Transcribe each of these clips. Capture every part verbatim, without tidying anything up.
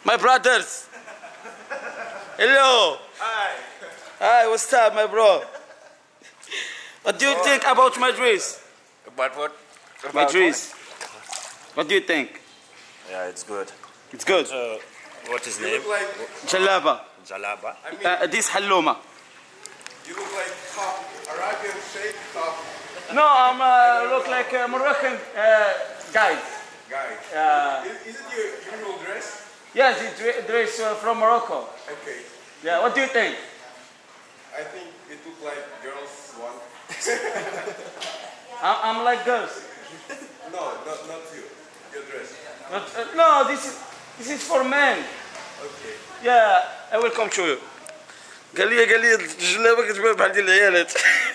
My brothers. Hello. Hi. Hi, what's up, my bro? What do you think about my dress? About what? My About dress. What do you think? what? Yeah, it's good. It's good. So, what is You name? look like, Jalaba. Jalaba. I mean, Uh, this hallouma. you look like coffee, Arabian shake coffee. No, I'm uh, look like a Moroccan uh, guy. Guys, Uh, is, is it your usual dress? yes, it's dre- dress uh, from Morocco. Okay, Yeah, what do you think? I think it looked like girls one. I'm, I'm like girls. No, not, not you. Your dress. But, uh, no, this is this is for men. Okay. Yeah, I will come show you. قال لي قال لي الجلابه كتبان بحال ديال العيالات.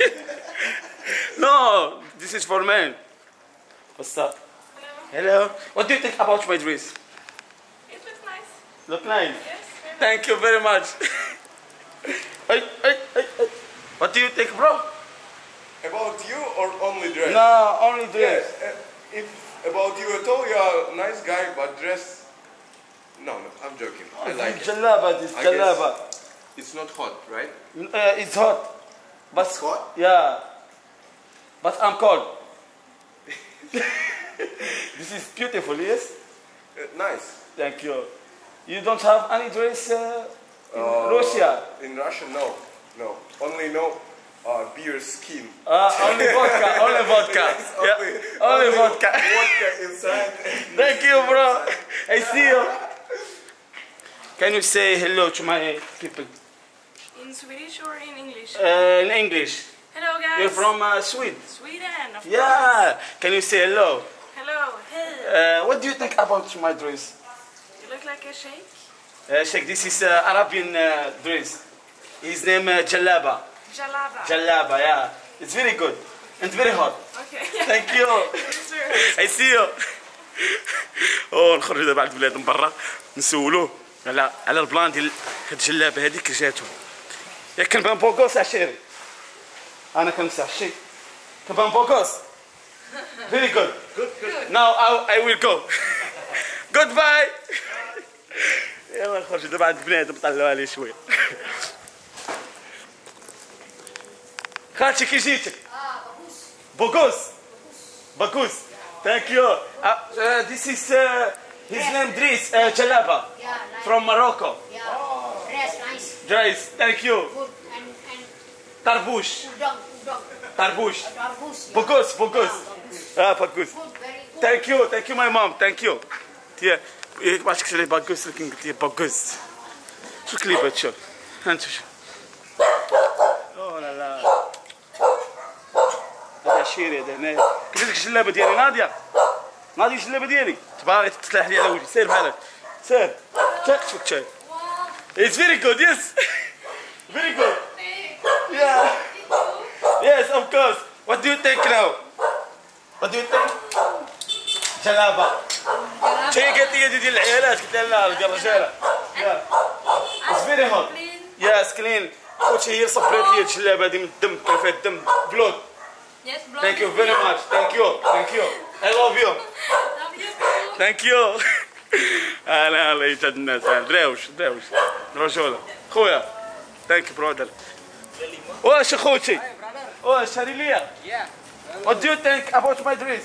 No, this is for men. What's up? Hello. What do you think about my dress? It looks nice. Look nice. Yes. Very Thank you very much. Hey, hey, hey, hey. What do you think, bro? About you or only dress? No, only Yes. dress. uh, If about you at all, you're a nice guy, but dress. No, no, I'm joking. I like it. Jalaba, this I jalaba. It's not hot, right? Uh, it's hot. But It's hot? yeah. But I'm cold. This is beautiful, yes? Uh, nice. Thank you. You don't have any dress uh, in Uh, Russia? In Russia, no. No. Only no uh, beer skin. Uh, only vodka, only vodka. Yes, Yeah, only, only vodka. Vodka inside. Thank you, bro. I see you. Can you say hello to my people? In Swedish or in English? Uh, in English. Hello guys. You're from uh, Sweden. Sweden, of course. Yeah. Can you say hello? Hello. Hey. Uh, what do you think about my dress? You look like a sheikh. Uh, Sheikh, this is uh, Arabian uh, dress. His name uh, Jalaba. Jalaba. Jalaba, yeah. It's very good and very hot. Okay. Thank you. It's very hot. I see you. اوه نخرجوا دابا عند بلاد من برا نسولوه على على البلان ديال هاد الجلابه هذيك جاتو. ياك كنبان بوكوس عشيري. انا كنمسح الشي. كنبان بوكوس. Very good. Good. Now I, I will go. Goodbye. يلا نخرجوا دابا عند بنادم طلعوا عليه شويه. خالتي كي جيتك؟ بوكوس. بوكوس. Thank you. Uh, uh, this is uh, his name Dries uh, Jalaba Yeah, nice. from Morocco. Yeah. Dress nice. Dries, thank you. Good. And and Tarbush. udang, udang. Tarbush. Targus. Yeah. Bogus, bogus. Yeah, Ah, bogus. good, very good. Thank you, thank you my mom, thank you. تي ياك ما عرفتش عليه باكوس لكن قلت لي باكوس. شو الكليبات شوف. ها انت شوف. اوه لا لا. هذا شيري هذا هنايا. قلت لك الجلابه ديالي ناضيه. ناضيه الجلابه ديالي. تبغى تطلع لي على وجهي سير بحالك. سير. تك تك تك. It's very good, yes. Very good. Yeah. Yes, of course. What do you think now? What do you think? جلابه. شي قالت لي هذه ديال العيالات قلت لها لا ديال الرجاله. Yeah. It's very hot. Yes, clean. خوتي هي صبرت لي الجلابه هذه من الدم كان فيها الدم بلود. Yes, bro. Thank you very much. Thank you. Thank you. I love you. Love you too. Thank you. انا الله يسعد الناس دراوش دراوش رجوله خويا. Thank you brother. واش اخوتي؟ واش هذه ليا؟ Yeah, What do you think about my dress?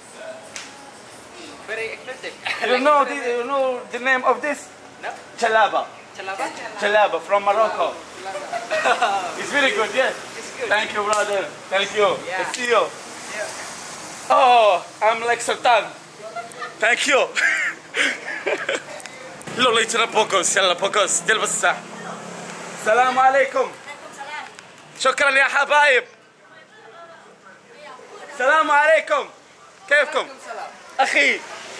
very expensive. You know the, you know the name of this? No. Jalaba. Chalaba? Jalaba from Morocco. It's very good, yes. It's good. Thank you, brother. Thank you. Yeah. I see you. Yeah. Oh, I'm like Sultan. Thank you. لولا يتنا بوكوس يلا بوكوس ديال بصح. السلام عليكم. شكرا يا حبايب. السلام عليكم. كيفكم؟ اخي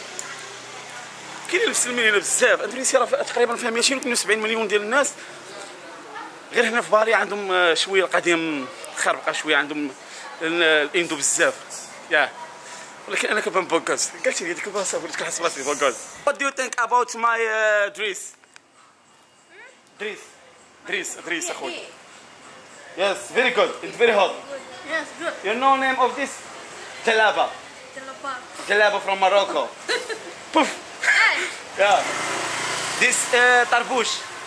كاين المسلمين هنا بزاف. اندونيسيا راه تقريبا فيها مئتين واثنين وسبعين مليون ديال الناس. غير هنا في بالي عندهم شويه القضيه مخربقه شويه عندهم الاندو بزاف. يا ولكن انا كنبان بوكوس. قالت لي هذيك البلاصه وليت كنحس براسي بوكوس. What do you think about my uh, dress? Dress. Dress, dress اخوي. Yes, very good. It's very hot. Yes, good. You know name of this? Jalaba. Jalaba. Jalaba from Morocco. Poof. Hey. Yeah. This uh, طربوش.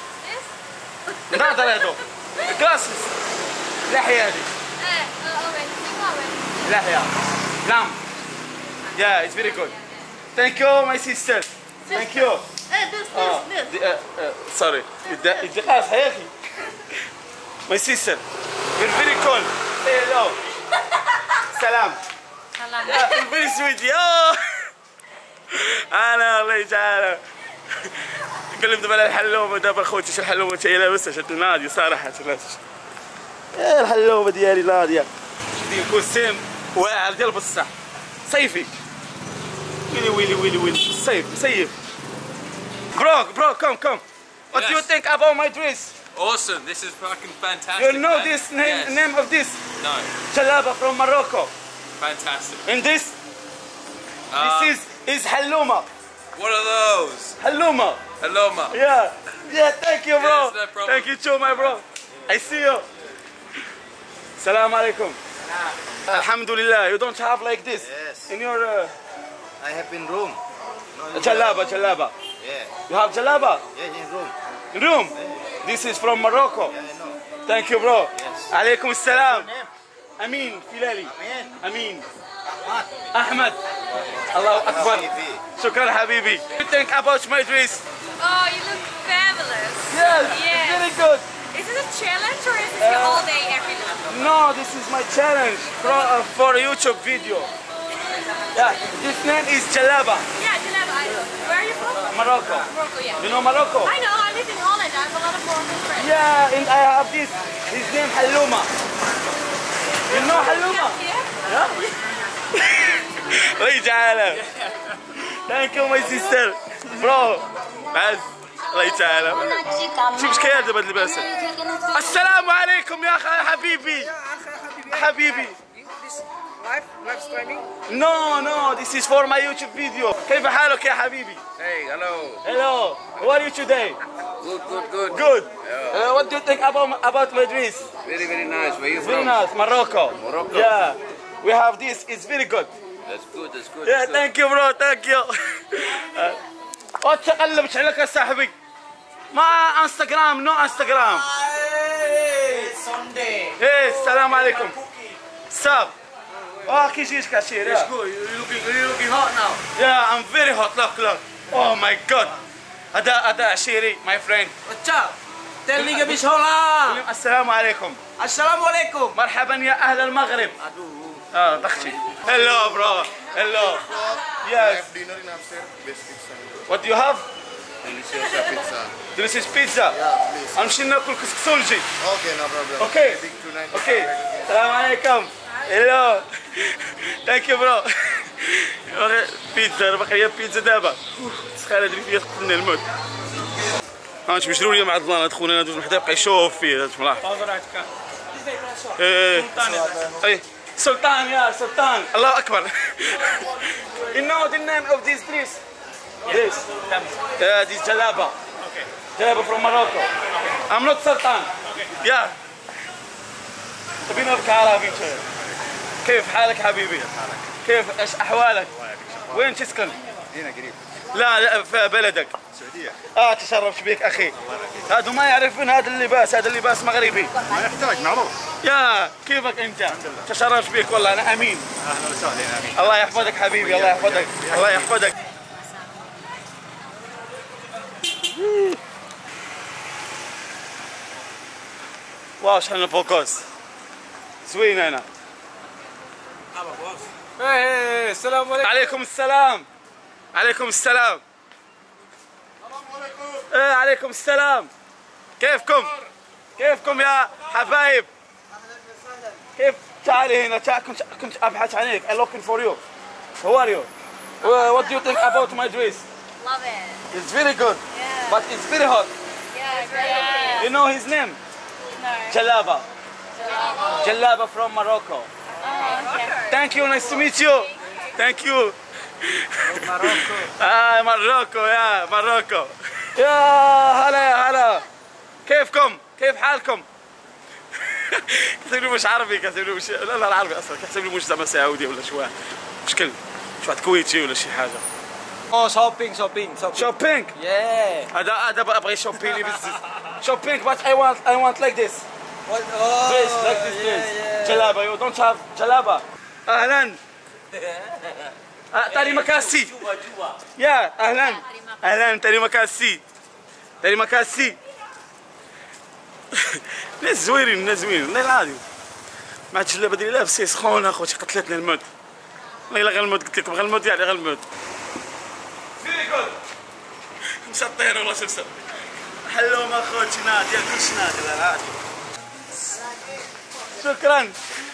Yes. نهضر هادو. Glasses. لحية هادي. Eh, uh, orange. Think orange. لحية. نعم. Yeah, it's very good. Thank you, my sister. Thank you. Eh, this, Ah, this, this. the- uh, uh, sorry. الد- الدقاس حياكي. My sister. You're very cool. Say hello. سلام. Salam. Yeah, very sweet. Yeah. انا الله يجعله. قلت دابا على الحلومه دابا خوتي شو الحلومه هي لابسه شد ناديه صراحه يا الحلومه ديالي ناديه شدي الكوستيم واعر ديال بصح صيفي ويلي ويلي ويلي ويلي صيف صيف برو برو كم كم What do you Yes. think about my dress? Awesome, this is fucking fantastic. You know man. this name Yes. name of this? No, Jalaba from Morocco. fantastic. And this Uh, this is is hallouma. What are those? Hallouma. Hello, ma. Yeah, yeah, thank you, bro. Yes, no problem. Thank you too, my bro. I see you. Salam alaikum. Alhamdulillah, you don't have like this Yes, in your uh, I have in room. No, you jalaba, jalaba. Yeah, You have jalaba yeah, in room. in room. This is from Morocco. Yeah, I know. Thank you, bro. Yes. Alaikum salam. Name? Amin Filali. Amin. Amin. Ahmad. Ahmed. Allahu Akbar. Habibi. Shukran, Habibi. What do you think about my dress? Oh, you look fabulous. Yes, Yes. very good. Is this a challenge or is this your all day, every day? No, this is my challenge for, uh, for a YouTube video. Yeah, this name is Jalaba, Yeah, Jalaba, I know. Where are you from? Morocco. Morocco, yeah. You know Morocco? I know, I live in Holland. I have a lot of Moroccan friends. Yeah, and I have this. His name Hallouma. You know Hallouma? Yeah? الله يجعله. Thank you my sister. Bro. عز. الله يجعله. شوف ايش كاين دابا هاد اللباس. السلام عليكم يا اخي حبيبي. حبيبي. Live, live streaming. No, no, this is for my YouTube video. كيف حالك يا حبيبي? Hey, hello. Hello. How are you today? Good, good, good. Good. Uh, what do you think about about my dress? Very, very nice. Where you Very from? nice, Morocco. Morocco. Yeah, we have this. It's very good. That's good, that's good. Yeah, that's good. thank you, bro. Thank you. وتقلبت عليك يا صاحبي. ما انستغرام، نو انستغرام. Sunday. Hey, السلام عليكم. Sup? Oh, كي جيتك عشير. Yeah. Good. You're looking, you're looking hot now. Yeah, I'm very hot. Look, look. Oh my God. هذا هذا عشيري, my friend. What's up? Tell me a bit hola. السلام عليكم. Assalamu alaikum. مرحبا يا أهل المغرب. اه ضختي. Hello, bro. Hello. Yes. dinner in upstairs. Best pizza. What do you have? Delicious pizza. This is pizza. Yeah, please. غنمشي ناكل كسكسولجي. Okay, no problem. Okay. Big tonight. Okay. السلام عليكم. Hello. Thank you, bro. بيتزا باقي هي بيتزا دابا. سخانة هادي فيها تقتلني الموت. ها انت مجروريه مع الظلام هاد خونا ندوز من حدا يبقى يشوف فيه هاد ملاح. ايه ايه سلطان يا سلطان الله اكبر. You know the name of this dress? This. Yeah, this jalaba. Okay. Jalaba from Morocco. I'm not Sultan. Yeah. تبي نبكي عربي شوية. كيف حالك حبيبي؟ كيف ايش احوالك؟ وين تسكن؟ هنا قريب. لا لا في بلدك. السعودية. اه تشرفت بك اخي. هادو ما يعرفون هذا اللباس، هذا اللباس مغربي. ما يحتاج معروف. يا كيفك انت؟ تشرفت بك والله انا امين. اهلا وسهلا امين. الله يحفظك حبيبي، الله يحفظك، الله يحفظك. واو شحال من فوكس. زوين انا. Hey, السلام عليكم. عليكم السلام. عليكم السلام. ايه عليكم السلام. كيفكم؟ كيفكم يا حبايب؟ كيف؟ تعالي هنا، تعال كنت كنت ابحث عنك. I'm looking for you. How are you? Uh, what do you think about my dress? Love it. It's very good, Yeah. but it's very hot. Yeah, great. You know his name? No. Jalaba. Jalaba from Morocco. Oh, okay. Thank you. Nice to meet you. Thank you. Morocco. آه Morocco يا Morocco. يا هلا يا هلا. كيفكم؟ كيف حالكم؟ كتب لي مش عربي، كتب لي مش لا لا عربي اصلا، كتب لي مش زعما سعودي ولا شي واحد مشكل، شي واحد كويتي ولا شي حاجه. Oh, shopping, shopping, shopping. Shopping. Yeah. هذا هذا ابغي شوبيني بزاف. Shopping but I want I want like this. What? Oh, Dress like this yeah, dress. yeah. جلابة you don't have جلابة. أهلا. تاري مكاسي. يا أهلا. أهلا تاري مكاسي. تاري مكاسي. ناس زوينين ناس زوينين والله العظيم. مع الجلابة ديالي لابسة سخونة اخوتي قتلتنا الموت. والله إلا غير الموت قلت لكم غير الموت يعني غير الموت. فيري جود. مسطين والله شوف شوف. حلوم اخوتي نادي كلشي نادي والله العظيم. شكرا.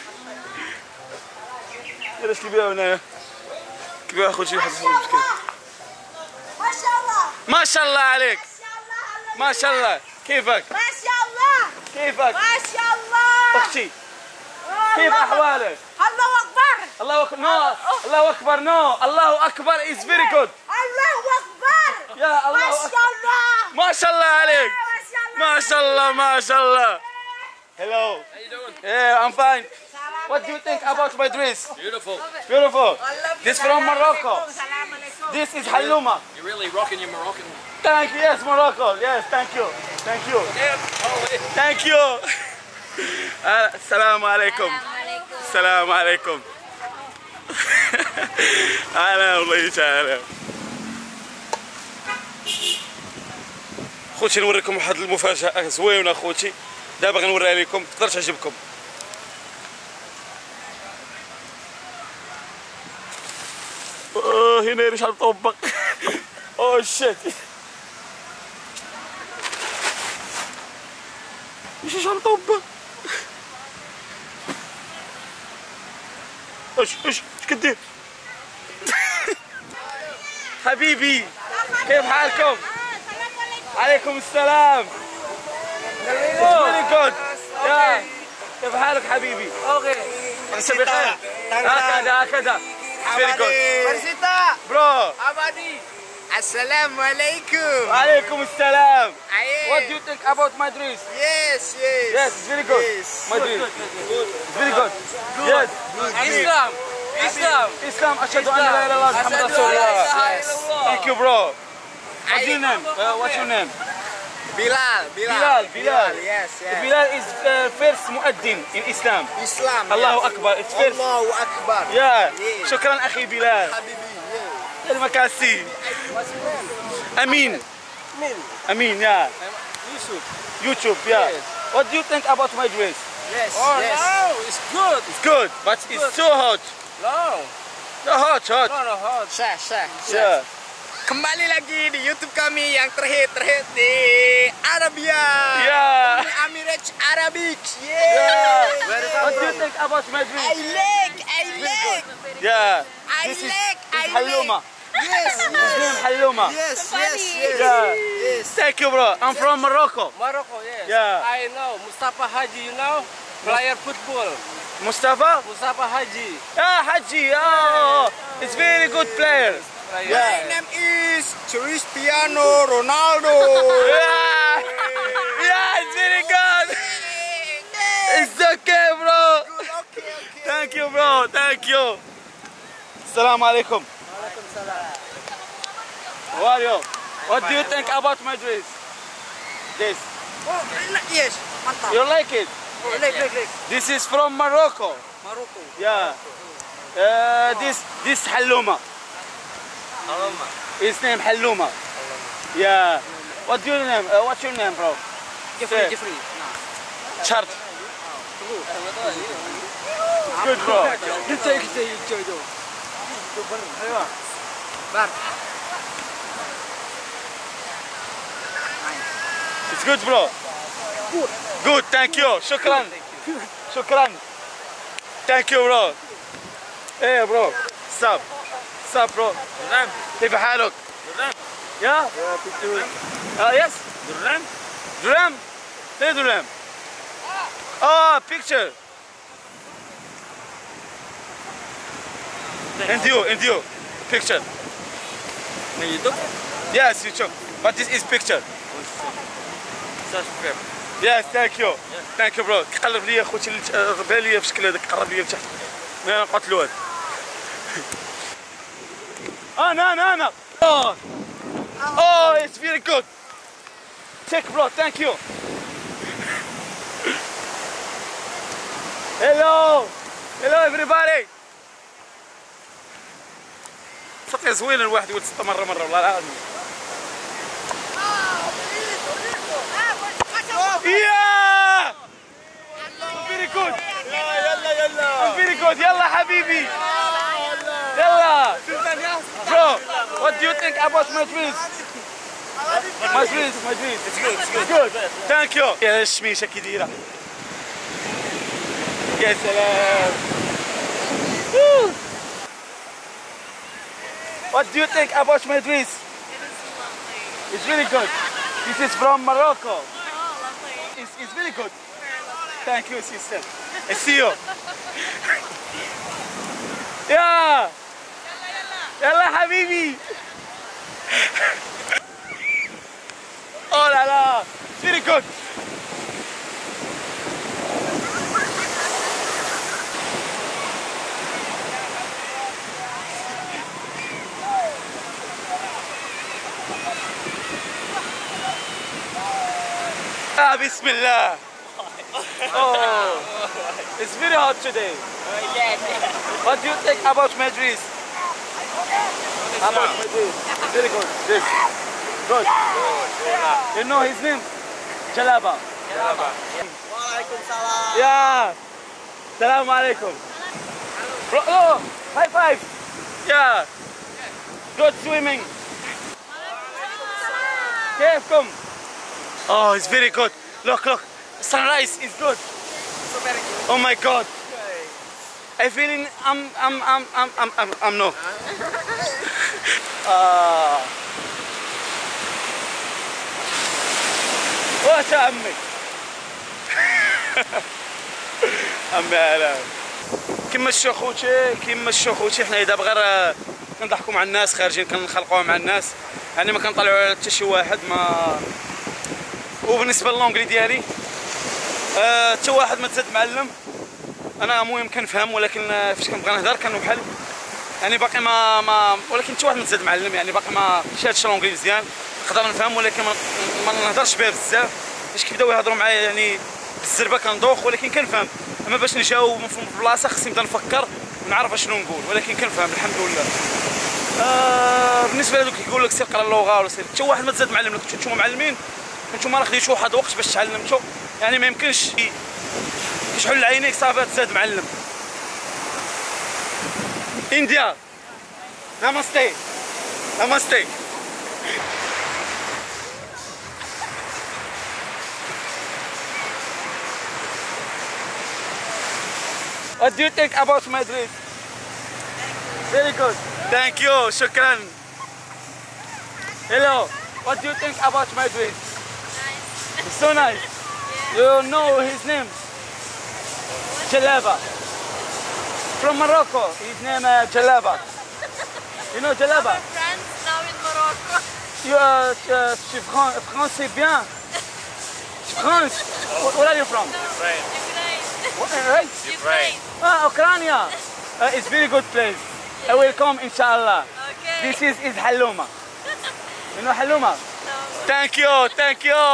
اش كيبيعوا هنايا؟ كيبيعوا اخوتي واحد مسكين. ما شاء الله ما شاء الله عليك. ما شاء الله كيفك؟ ما شاء الله كيفك؟ ما شاء الله اختي كيف احوالك؟ الله اكبر الله اكبر نو الله اكبر نو الله اكبر از فيري جود. الله اكبر يا الله ما شاء الله ما شاء الله عليك. ما شاء الله ما شاء الله ما شاء الله. Hello. How you doing? Yeah, I'm fine. What do you think about my dress? Beautiful. Beautiful. This from Morocco. Salam alaikum. This is Hallouma. You're really rocking your Moroccan. Thank you. Yes, Morocco. Yes, thank you. Thank you. Thank you. السلام عليكم. السلام عليكم. أهلا والله تعالى. خوتي نوريكم واحد المفاجأة زوينة خوتي. دابا غنوريها لكم تقدر تعجبكم. اوه هنا ريش طبق. اوه شيت. ايش ايش طبق؟ ايش ايش ايش كدير؟ حبيبي كيف حالكم؟ عليكم السلام. فيري جود. يا كيف حالك حبيبي؟ Okay. انت بخير؟ هكذا هكذا. فيري جود. Persita. برو. Abadi. Assalamualaikum. عليكم السلام. Aye. What do you think about my dress? Yes, yes. Yes, it's very good. Yes. My dress. It's very good. Yes. Islam. Islam. Islam أشهد أن لا إله إلا الله محمد رسول الله. Thank you bro. What's your name? Uh, what's your name? Bilal. Bilal. Bilal. Yes, yes. Bilal is uh, first مؤذن in Islam. Islam. الله yes. أكبر. It's first. Allahu Akbar. Yeah. Yes. شكرا أخي بلال. Habibi. Yeah. المكاسي. What's your name? أمين. Min. أمين. Yeah. Yusuf. YouTube. Yeah. Yes. What do you think about my dress? Yes. Oh yes. no, it's good. It's good, but it's too hot. No, No hot, hot. no, no, hot. Sah, sah. Yeah. Kembali lagi di YouTube kami yang terhit terhit di Arabia. Yeah. Emirates Arabic. Yeah. Yeah. What do you think about my I dress? like, I like. Yeah. I This is, like, is I Hallouma. like. Yes, His name Hallouma. yes, yes, yes. Yeah. Yes. Thank you, bro. I'm from Morocco. Morocco, yes. Yeah. I know. Mustafa Haji, you know? Player football. Mustafa? Mustafa Haji. Yeah, Haji. Oh, it's very good player. My Yeah. name is Cristiano Ronaldo. Yeah. Yeah, it's very good. It's okay, bro. Okay, okay. Thank you, bro. Thank you. Assalamu alaikum. How are you? What do you think about my dress? This. Oh, yes, mantap. You like it? Oh, like, like, like. This is from Morocco. Maroko. Yeah. Uh, this this Hallouma. Alama. His name Hallouma. Yeah. What's your name? Uh, what's your name, bro? Jeffrey, Say. Jeffrey. Chart. Good, bro. Kita kita hijau itu. أيوة. Bar. It's good, bro. Good. Good. Thank you. شكرا. شكرا. Thank you, bro. Hey, bro. Stop. Stop, bro. Durham. كيف حالك؟ Durham. Yeah. Uh, yes. Durham. Durham. Say Durham. Oh, picture. And you, and you. Picture. On YouTube? Yes, YouTube. But this is picture. Subscribe. Yes, thank you. Thank you, bro. قرب لي اخوتي غبا لي في شكل هذاك قرب لي لتحت. ما نقتلو هذا. انا انا انا Oh, oh, it's very good. Take, bro. Thank you. Hello, hello everybody. صوتي زوين الواحد يقول ستة مرة مرة والله العظيم. يا very good. يلا يلا. very good. يلا حبيبي. يلا. Bro, what do you think about my trees? My trees, my trees. It's good, it's good. Good. Thank you. يا الشميشة كي دايرة. يا سلام. What do you think about my trees? It's really good. This is from Morocco. It's, it's really good. Thank you, sister. I see you. Yeah. يلا حبيبي. Oh la la. It's very good. Ah, Bismillah. Oh, it's very hot today. What do you think about Madrid? About Madrid? Very good. This. Good. You know his name? Jalaba. Jalaba. Waalaikumsalam. Yeah. Salam alaikum. Oh, high five. Yeah. Good swimming. كيفكم? Oh, it's very good. Look, look. Sunrise is good. So very good. Oh my God. I feeling I'm I'm I'm I'm I'm I'm, I'm no. آه. واش عمي؟ عمي هلا. كيما شتو خوتي كيما شتو خوتي حنا دابا غير كنضحكوا مع الناس خارجين كنخلقوها مع الناس يعني ما كنطلعوا على حتى شي واحد ما. وبالنسبه للونجلي ديالي حتى أه واحد ما تزاد معلم انا المهم كنفهم ولكن فاش كنبغي نهضر كانوا بحال يعني باقي ما ما ولكن حتى واحد ما تزاد معلم يعني باقي ما شادش لونجلي مزيان نقدر نفهم ولكن ما, ما نهضرش بها بزاف فاش كيبداو يهضروا معايا يعني بالزربه كندوخ ولكن كنفهم اما باش نجاوب في البلاصه خصني نبدا نفكر ونعرف اشنو نقول ولكن كنفهم الحمد لله. آه بالنسبه لهذوك كيقول لك سير قرا اللغه ولا سير حتى واحد ما تزاد معلم كنتو نتوما معلمين نتوما راه خديتو واحد الوقت باش تعلمتو يعني ما يمكنش كيشحل عينيك صافي تزاد معلم. انديا ناماستي ناماستي. What do you think about Madrid? Very good. Thank you. شكرا. Hello. What do you think about Madrid? Nice. It's so nice. You know his name? Jalaba. From Morocco. His name uh, Jalaba. You know Jalaba? Our friends now in Morocco. You are uh, tu Fran français bien. France. Where are you from? Ukraine. Ukraine. Right? Ukraine. Ah, Ukraine. Uh, it's very good place. I will come inshallah. Okay. This is is Haluma. You know Haluma? No. Thank you, thank you.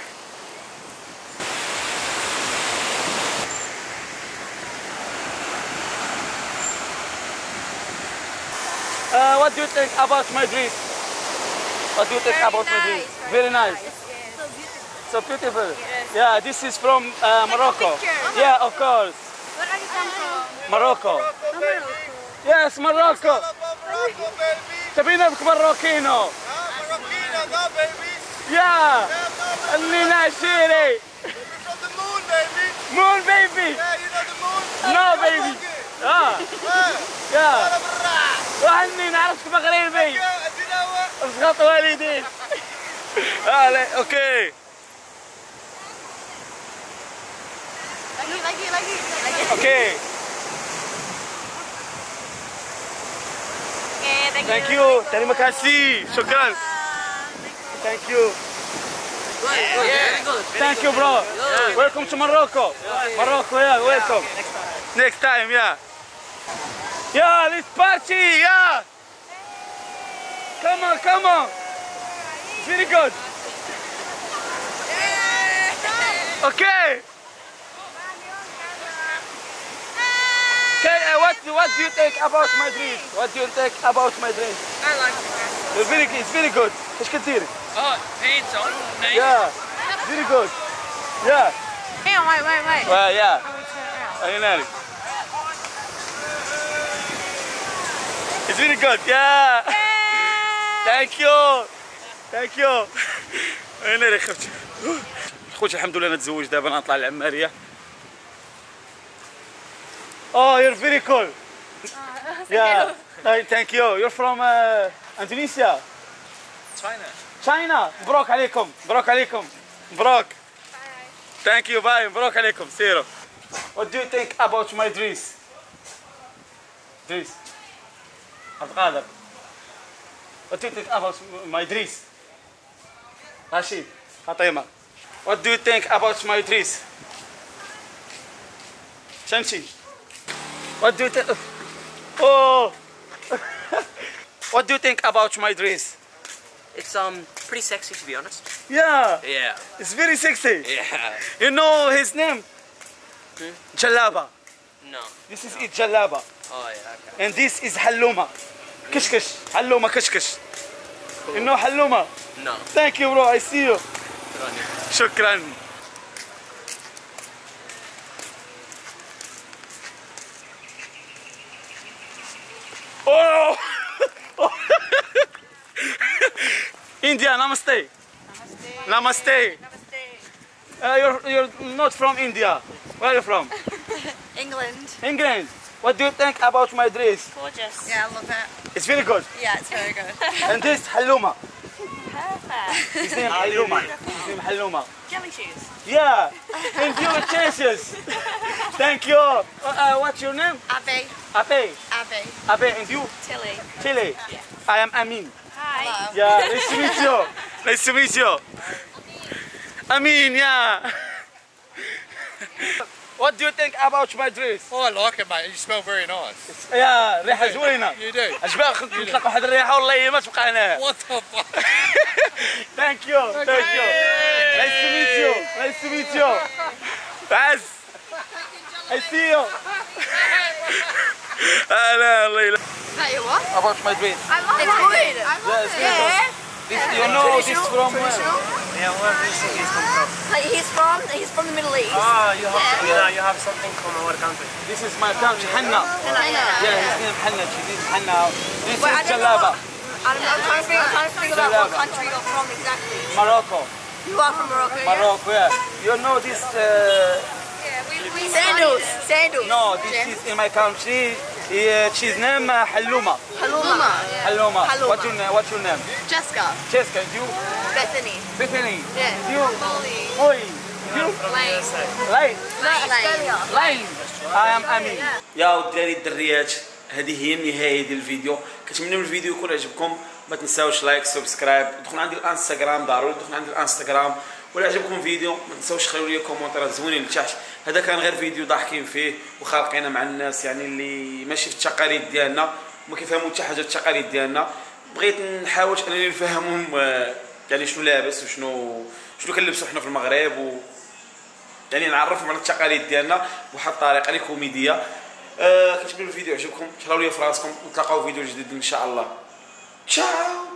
Uh, what do you think about Madrid? What do you think Very about Madrid? nice, Very nice. Yes. So beautiful. Yes. Yeah, this is from uh, Morocco. picture. Yeah, of course. Where are you come from? Morocco. From Morocco. Yes, Morocco. Morocco, baby. تبينا بك مروكينو. Morocco, go, baby. Yeah. اللي ناشيري. From the moon, baby. Moon baby. Yeah, you know the moon? No baby. Ah. Yeah. وعني نعرفك مغربي. اسقط والدي. اه اوكي. Lagi, lagi, lagi. Lagi. Okay. Okay, thank you. Thank you. Terima kasih. Syukran. Thank you. Thank you, bro. Welcome to Morocco. Morocco, yeah, welcome. Next time, yeah. Yeah, let's party, yeah. Come on, come on. Very good. Okay. Okay, uh, what what do you think about my drink? What do you think about my drink? I like it. It's very it's very good. ايش كتير؟ Oh, paint's on. Nice. Yeah. Very good. Yeah. Hang on, wait, wait, wait. Well, yeah. How we turn it around? I know. It's very good. Yeah. Thank you. Thank you. انا اللي خفت. خوتي الحمد لله انا تزوج دابا انا نطلع للعماريه. Oh, you're very cool. Yeah. Hey, thank you. You're from uh, Indonesia. China. China. مبروك عليكم. مبروك عليكم. مبروك. Thank you. Bye. مبروك عليكم. سيروا. What do you think about my dress? Dress. عبد القادر. What do you think about my dress? رشيد. فاطمة. What do you think about my dress? شمشي. What do you think? Oh. What do you think about my dress? It's um pretty sexy, to be honest. Yeah. Yeah. It's very sexy. Yeah. You know his name? Hmm? Jalaba. No. This is it, Jalaba. Oh yeah. Okay. And this is Halluma. Kishkish. Halluma Kishkish. You know Halluma? No. Thank you, bro. I see you. Good on you. شكرا. Oh! India, namaste. Namaste. Namaste. Uh, you're you're not from India. Where are you from? England. England. What do you think about my dress? Gorgeous. Yeah, I love it. It's very good. Yeah, it's very good. And this Halluma. Perfect. His name Halluma. His name Halluma. Jelly shoes. Yeah. And your chances. Thank you. Uh, uh, what's your name? Abby. Abe. Abby. Abe. And you? Tilly. Chile. I am Amin. Hi. Yeah. Nice to meet you. Nice to meet you. Amin. Yeah. What do you think about my dress? Oh, I like it, mate. You smell very nice. يا ريحة زوينة. You do. أشباح نطلق واحد الريحة والله ما تبقى هنا. What the fuck? Thank you. Thank you. Nice to meet you. Nice to meet you. بس. I see you. لا الله يلا. That you what? About my dress. I love it. It's good. I love Yeah, it's it. very good. Yeah. This, you know this from where? Yeah, where do you think he's come from? Like, he's from he's from the Middle East. Ah, you have Yeah. you know you have something common with country. This is my country, Hanna. I know. Yeah, his name Hanna. She is Hanna. This Wait, I is don't know Jalaba. what- I don't know. I'm trying to figure, I'm trying to figure out what Jalaba. country you're from exactly. Morocco. You are from Morocco. yeah? Morocco, yeah. You know this? Uh, Sandals. Sandals. no, this is in my country. Uh, she's name uh, Halluma. Haluma. Halluma. Haluma. What's your name? What's your name? Jessica. Jessica. You? Bethany. Bethany. Yeah. You? Molly. Oi. You? Lane. Lane. No, Australia. Lane. I am Amin. يا وداري الدريات هذه هي النهايه ديال الفيديو. كنتمنى من الفيديو يكون عجبكم. ما تنساوش لايك سبسكرايب. دخلوا عندي الانستغرام ضروري دخلوا عندي الانستغرام. ولا عجبكم الفيديو ما تنساوش خليوا لي كومونتيرات زوينين لتحت. هذا كان غير فيديو ضاحكين فيه وخالقينه مع الناس يعني اللي ماشي في التقاليد ديالنا وما كيفهموا حتى حاجه في التقاليد ديالنا. بغيت نحاول انني نفهمهم يعني شنو لابس وشنو شنو كنلبسوا حنا في المغرب و يعني نعرفهم على التقاليد ديالنا بواحد الطريقه اللي كوميديه. أه كنتمنى الفيديو عجبكم. شراو لي في راسكم ونتلاقاو في فيديو جديد ان شاء الله. تشاو.